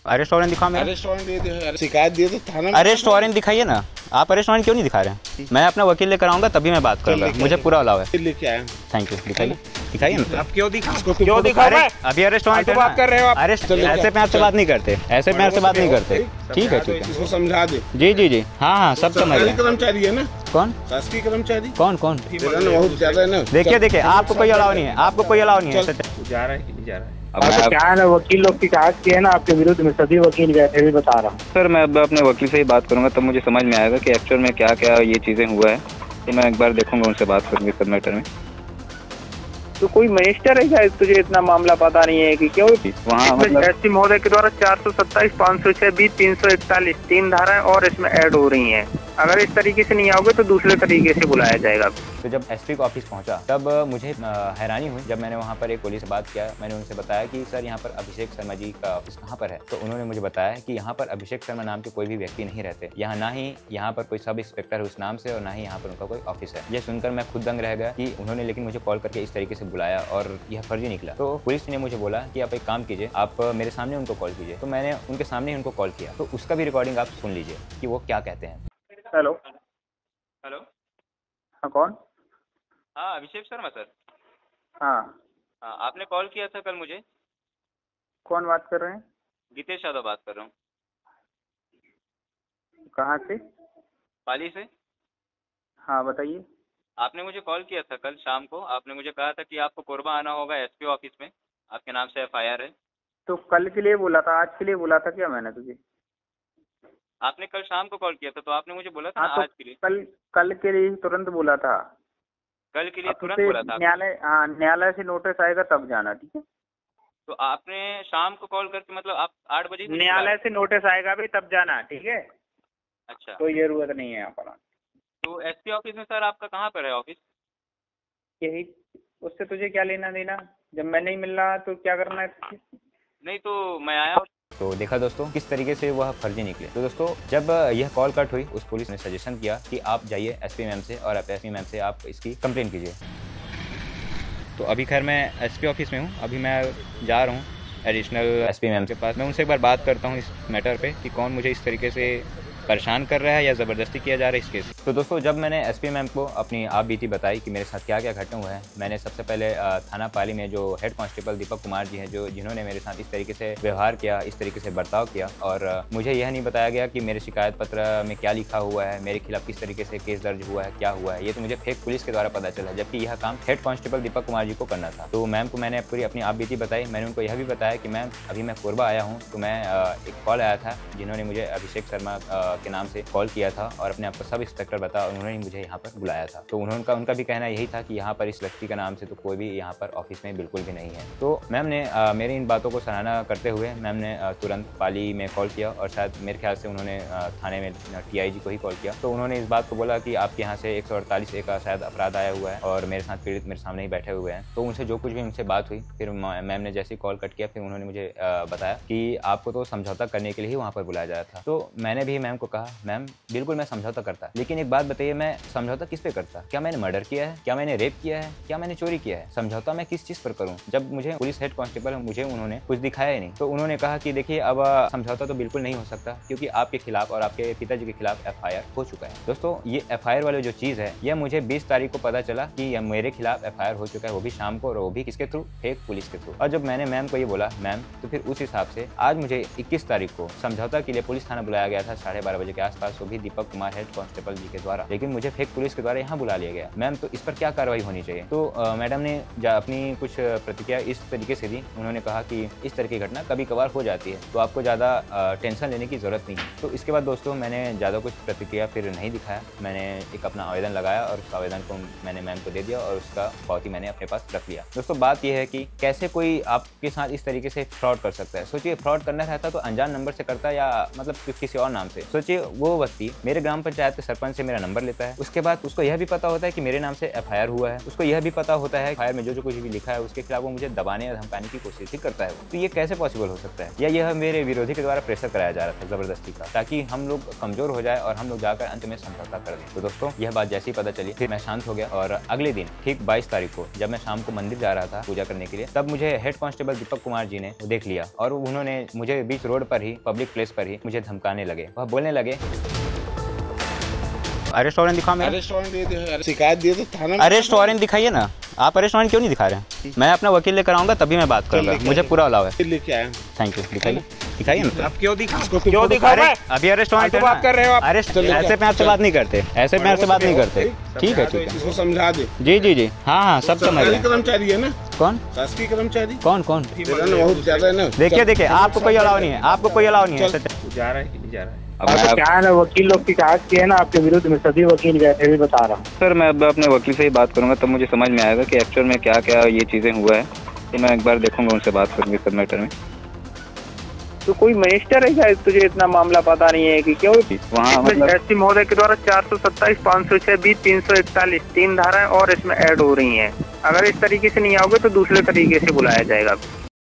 Arrest warrant दिखाओ मेरा। Arrest warrant दे दो, शिकायत दिए तो थाना में। अरेस्ट वारंट दिखाइए ना। आप अरेस्ट वारंट क्यों नहीं दिखा रहे हैं? मैं अपना वकील लेकर आऊंगा तभी मैं बात करूंगा, मुझे पूरा अलाव है। लेके आया। Thank you. दिखाइए दिखाइए ना। आप क्यों दिखा रहे हैं? अभी अरेस्ट वारंट बात कर रहे हो आप? अरेस्ट ऐसे में आपसे बात नहीं करते, ऐसे में आपसे बात नहीं करते। ठीक है ठीक है, इसको समझा दे। जी जी जी, हाँ सब समझ रहे हैं। कर्मचारी है ना? कौन शासकीय कर्मचारी? कौन? बहुत ज्यादा है ना। देखिए आपको कोई अलाव नहीं है, आपको कोई अलाव नहीं है। जा रहा है कि नहीं जा रहा है? अब क्या है ना, वकील लोग शिकायत किए ना आपके विरुद्ध में, सभी वकील गए थे, भी बता रहा हूँ सर। मैं अब अपने वकील से ही बात करूंगा तब मुझे समझ में आएगा कि एक्चुअल में क्या क्या ये चीज़ें हुआ है। तो मैं एक बार देखूंगा, उनसे बात करूंगी सब मैटर में। तो कोई मजिस्टर है क्या, तुझे इतना मामला पता नहीं है कि क्यों? वहाँ मतलब एसपी महोदय के द्वारा 427, 506, 20, 341 3 धाराएं और इसमें ऐड हो रही हैं। अगर इस तरीके से नहीं आओगे तो दूसरे तरीके से बुलाया जाएगा। तो जब एसपी को ऑफिस पहुंचा तब मुझे हैरानी हुई जब मैंने वहां पर एक पुलिस से बात किया। मैंने उनसे बताया कि सर यहाँ पर अभिषेक शर्मा जी का ऑफिस कहाँ पर है। तो उन्होंने मुझे बताया कि यहाँ पर अभिषेक शर्मा नाम के कोई भी व्यक्ति नहीं रहते, यहाँ ना ही यहाँ पर कोई सब इंस्पेक्टर है उस नाम से और ना ही यहाँ पर उनका कोई ऑफिस है। यह सुनकर मैं खुद दंग रह गया कि उन्होंने लेकिन मुझे कॉल करके इस तरीके से बुलाया और यह फर्जी निकला। तो पुलिस ने मुझे बोला कि आप एक काम कीजिए, आप मेरे सामने उनको कॉल कीजिए। तो मैंने उनके सामने ही उनको कॉल किया, तो उसका भी रिकॉर्डिंग आप सुन लीजिए कि वो क्या कहते हैं। हेलो हेलो, हाँ कौन? हाँ अभिषेक शर्मा सर। हाँ हाँ, आपने कॉल किया था कल मुझे। कौन बात कर रहे हैं? गीतेश यादव बात कर रहा हूँ। कहाँ से? पाली से। हाँ बताइए। आपने मुझे कॉल किया था कल शाम को। आपने मुझे कहा था कि आपको कोरबा आना होगा एसपी ऑफिस में, आपके नाम से एफआईआर है। तो कल के लिए बोला था, आज के लिए बोला था क्या मैंने तुझे? आपने कल शाम को कॉल किया था तो आपने मुझे बोला था हाँ ना तो आज के लिए। कल के लिए तुरंत बोला था। कल के लिए अब तुरंत तुझे बोला था। न्यायालय, हाँ न्यायालय से नोटिस आएगा तब जाना, ठीक है? तो आपने शाम को कॉल करके मतलब आप 8 बजे मुझे न्यायालय से नोटिस आएगा भी तब जाना, ठीक है? अच्छा, तो ये जरूरत नहीं है यहाँ पर। तो एसपी ऑफिस में सर आपका कहाँ पर है ऑफिस? यही, उससे तुझे क्या लेना देना? जब मैं नहीं मिल रहा तो क्या करना है तुझे? नहीं तो मैं आया। तो देखा दोस्तों किस तरीके से वह फर्जी निकले। तो दोस्तों जब यह कॉल कट हुई उस पुलिस ने सजेशन किया कि आप जाइए एसपी मैम से और एसपी मैम से आप इसकी कंप्लेंट कीजिए। तो अभी खैर मैं एसपी ऑफिस में हूँ, अभी मैं जा रहा हूँ एडिशनल एसपी मैम के पास। मैं उनसे एक बार बात करता हूँ इस मैटर पे कि कौन मुझे इस तरीके से परेशान कर रहा है या ज़बरदस्ती किया जा रहा है इस केस। तो दोस्तों जब मैंने एसपी मैम को अपनी आप बीती बताई कि मेरे साथ क्या क्या घटना हुआ है, मैंने सबसे पहले थाना पाली में जो हेड कांस्टेबल दीपक कुमार जी हैं जिन्होंने मेरे साथ इस तरीके से व्यवहार किया, इस तरीके से बर्ताव किया और मुझे यह नहीं बताया गया कि मेरे शिकायत पत्र में क्या लिखा हुआ है, मेरे खिलाफ किस तरीके से केस दर्ज हुआ है, क्या हुआ है। ये तो मुझे फेक पुलिस के द्वारा पता चला, जबकि यह काम हेड कांस्टेबल दीपक कुमार जी को करना था। तो मैम को मैंने पूरी अपनी आप बीती बताई। मैंने उनको यह भी बताया कि मैम अभी मैं कोरबा आया हूँ, तो मैं एक कॉल आया था जिन्होंने मुझे अभिषेक शर्मा के नाम से कॉल किया था और अपने आप को सब इंस्पेक्टर बताया और उन्होंने मुझे यहाँ पर बुलाया था। तो उनका भी कहना यही था कि यहाँ पर इस व्यक्ति का नाम से तो कोई भी यहाँ पर ऑफिस में बिल्कुल भी नहीं है। तो मैम ने मेरी इन बातों को सराहना करते हुए मैम ने तुरंत पाली में कॉल किया और शायद मेरे ख्याल से उन्होंने थाने में TIG को ही कॉल किया। तो उन्होंने इस बात को बोला कि आपके यहाँ से 148A का शायद अपराध आया हुआ है और मेरे साथ पीड़ित मेरे सामने ही बैठे हुए हैं। तो उनसे जो कुछ भी उनसे बात हुई, फिर मैम ने जैसे ही कॉल कट किया फिर उन्होंने मुझे बताया कि आपको तो समझौता करने के लिए ही वहाँ पर बुलाया जाया था। तो मैंने भी मैम को कहा मैम बिल्कुल मैं समझौता करता, लेकिन एक बात बताइए मैं समझौता किस पे करता? क्या मैंने मर्डर किया है? क्या मैंने रेप किया है? क्या मैंने चोरी किया है? समझौता मैं किस चीज पर करूं जब मुझे पुलिस हेड कांस्टेबल मुझे उन्होंने कुछ दिखाया ही नहीं। तो उन्होंने कहा कि देखिए अब समझौता तो बिल्कुल नहीं हो सकता क्योंकि आपके खिलाफ और आपके पिताजी के खिलाफ FIR हो चुका है। दोस्तों ये FIR वाली जो चीज है यह मुझे 20 तारीख को पता चला कि यह मेरे खिलाफ FIR हो चुका है, वो भी शाम को और वो भी किसके थ्रू? फेक पुलिस के थ्रू। और जब मैंने मैम को ये बोला मैम तो फिर उस हिसाब से आज मुझे 21 तारीख को समझौता के लिए पुलिस थाना बुलाया गया था 12:30 बजे के आसपास, वो भी दीपक कुमार हेड कांस्टेबल जी के द्वारा, लेकिन मुझे फेक पुलिस के द्वारा यहाँ बुला लिया गया। मैम तो इस पर क्या कार्रवाई होनी चाहिए? तो मैडम ने अपनी कुछ प्रतिक्रिया इस तरीके से दी। उन्होंने कहा कि इस तरह की घटना कभी कभार हो जाती है तो आपको ज़्यादा टेंशन लेने की ज़रूरत नहीं है। तो इसके बाद दोस्तों मैंने ज़्यादा कुछ प्रतिक्रिया फिर नहीं दिखाया। मैंने एक अपना आवेदन लगाया और उस आवेदन को मैंने मैम को दे दिया और उसका पावती मैंने अपने पास रख लिया। दोस्तों बात यह है कि कैसे कोई आपके साथ इस तरीके से फ्रॉड कर सकता है। सोचिए फ्रॉड करना रहता तो अनजान नंबर से करता या मतलब किसी और नाम से। वो व्यक्ति मेरे ग्राम पंचायत के सरपंच से मेरा नंबर लेता है। उसके बाद उसको यह भी पता होता है कि मेरे नाम से एफआईआर हुआ है। उसको यह भी पता होता है एफआईआर में जो कुछ भी लिखा है उसके खिलाफ वो मुझे दबाने या धमकाने की कोशिश ही करता है। तो ये कैसे पॉसिबल हो सकता है? या यह मेरे विरोधी के द्वारा प्रेशर कराया जा रहा था जबरदस्ती का, ताकि हम लोग कमजोर हो जाए और हम लोग जाकर अंत में समझौता कर दें। तो दोस्तों यह बात जैसी पता चली फिर मैं शांत हो गया और अगले दिन ठीक 22 तारीख को जब मैं शाम को मंदिर जा रहा था पूजा करने के लिए, तब मुझे हेड कांस्टेबल दीपक कुमार जी ने देख लिया और उन्होंने मुझे बीच रोड पर ही पब्लिक प्लेस पर ही मुझे धमकाने लगे। वह बोलने लगे, अरेस्ट वारंट दिखाओ मेरा। अरेस्ट वारंट दे दे, शिकायत दिए तो थाना में अरेस्ट वारंट दिखाइए ना। आप अरेस्ट वारंट क्यों नहीं दिखा रहे हैं? मैं अपना वकील लेकर आऊंगा तभी मैं बात करूंगा, मुझे पूरा अलाव है। लेके आया। थैंक यू, दिखाइए दिखाइए ना। आप क्यों दिखा? क्यों दिखा रहे? अभी अरेस्ट वारंट तो बात कर रहे हो आप। अरेस्ट ऐसे प्यार से बात नहीं करते, ऐसे प्यार से बात नहीं करते। ठीक है ठीक है, इसको समझा दे। जी जी जी, हाँ हाँ सब समझ रहे हैं। कर्मचारी है ना? कौन शासकीय कर्मचारी? कौन कौन? बहुत ज्यादा है ना। देखिए देखिए, आपको कोई अलाव नहीं है, आपको कोई अलाव नहीं है। जा रहा है कि नहीं जा रहा है? तो क्या है ना, वकील लोग शिकायत किए ना आपके विरुद्ध में, सभी वकील बैठे भी बता रहा हूँ। सर मैं अब अपने वकील से ही बात करूंगा तब मुझे समझ में आएगा कि एक्चुअल में क्या क्या ये चीज़ें हुआ है। तो मैं एक बार देखूंगा, उनसे बात करूंगी सब मैटर में। तो कोई मिनिस्टर है क्या, तुझे इतना मामला पता नहीं है कि क्यों? वहाँ मतलब एसपी महोदय के द्वारा 427, 506, 20, 341, 3 धाराएं और इसमें ऐड हो रही हैं। अगर इस तरीके से नहीं आओगे तो दूसरे तरीके से बुलाया जाएगा।